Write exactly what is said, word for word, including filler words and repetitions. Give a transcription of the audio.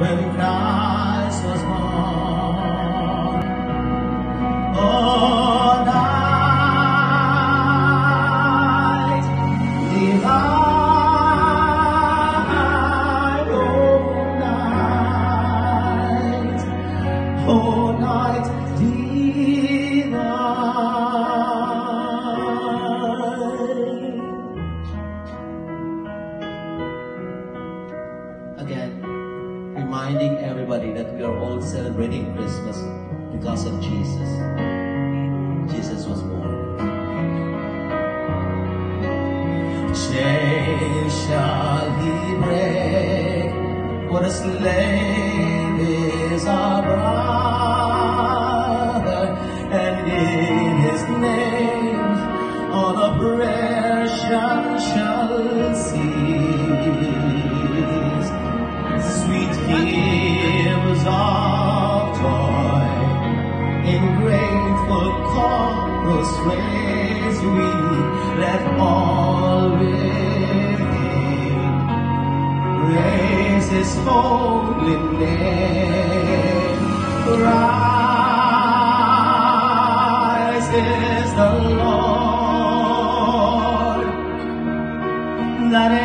when Christ was born. Oh, night divine, oh, night, oh, night divine. Again, reminding everybody that we are all celebrating Christmas because of Jesus. Jesus was born. Chains shall he break, for the slave is our brother, and in his name all oppression shall cease. Sweet hymns of joy, in grateful chorus raise we, let all within praise his holy name. Christ is the Lord, that